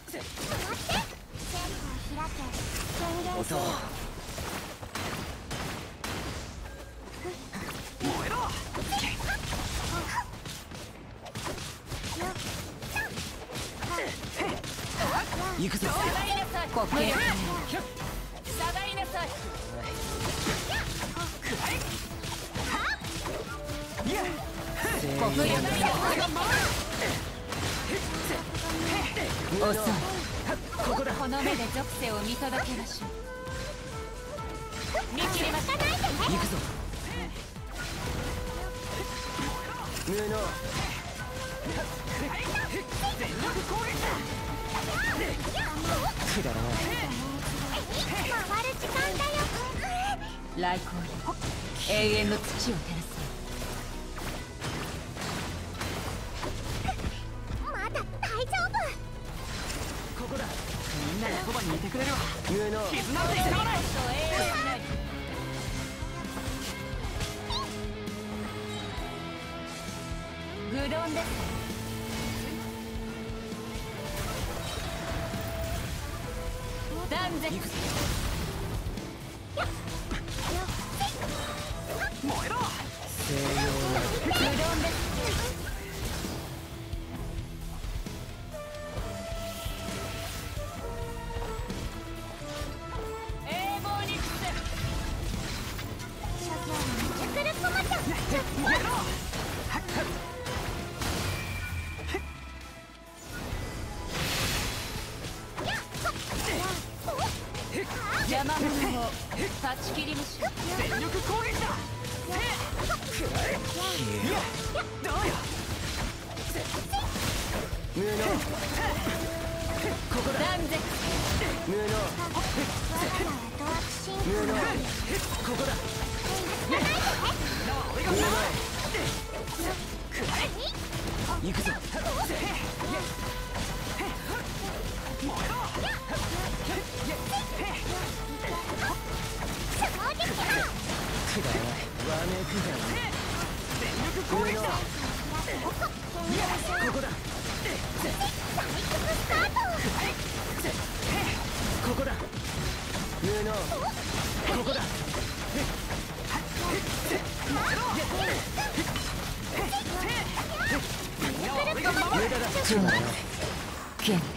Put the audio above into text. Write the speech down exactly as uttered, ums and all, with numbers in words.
音を燃えろ。行くぞ。ここへ下がりなさい。ここへ遅い。ここだ。この目で属性を見届けましょう。見切りましょう。行くぞ。無能。全力攻撃だ。くだらない。回る時間だよ。来光よ、永遠の土を照らす。まだ大丈夫。ここだ。みんながそばにいてくれるわ。無能。絆なんて使わない。愚鈍です。断絶。燃えろ。西洋。愚鈍です。永劫に伏せ。クルコマちゃん。燃えろ。邪魔者を断ち切りましょう。全力攻撃だ。どうよ。無能。ここだ。断絶。無能。無能。ここだ。無能。行くぞ。燃えろ。くだらない。わめくだろ。全力攻撃だ。ここだ。ここだ。無能。ここだ。無駄だ。くだらない。